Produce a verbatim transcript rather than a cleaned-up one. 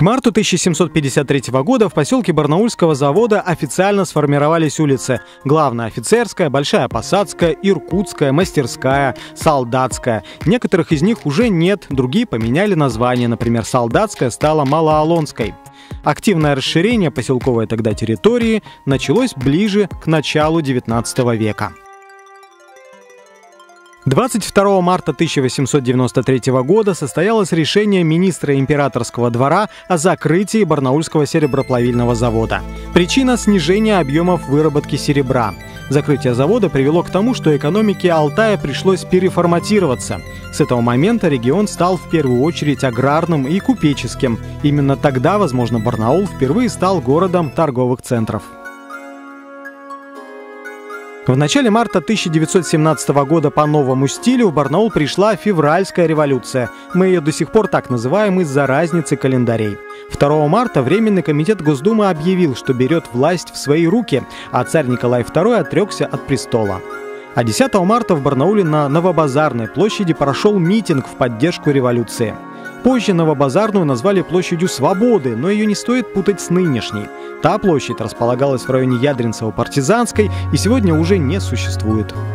марту тысяча семьсот пятьдесят третьего года в поселке Барнаульского завода официально сформировались улицы: Главная Офицерская, Большая Посадская, Иркутская, Мастерская, Солдатская. Некоторых из них уже нет, другие поменяли название. Например, Солдатская стала Малоолонской. Активное расширение поселковой тогда территории началось ближе к началу девятнадцатого века. двадцать второго марта тысяча восемьсот девяносто третьего года состоялось решение министра императорского двора о закрытии Барнаульского сереброплавильного завода. Причина – снижение объемов выработки серебра. Закрытие завода привело к тому, что экономике Алтая пришлось переформатироваться. С этого момента регион стал в первую очередь аграрным и купеческим. Именно тогда, возможно, Барнаул впервые стал городом торговых центров. В начале марта тысяча девятьсот семнадцатого года по новому стилю в Барнаул пришла февральская революция. Мы ее до сих пор так называем из-за разницы календарей. второго марта Временный комитет Госдумы объявил, что берет власть в свои руки, а царь Николай второй отрекся от престола. А десятого марта в Барнауле на Новобазарной площади прошел митинг в поддержку революции. Позже Новобазарную назвали площадью Свободы, но ее не стоит путать с нынешней. Та площадь располагалась в районе Ядринцево-Партизанской и сегодня уже не существует.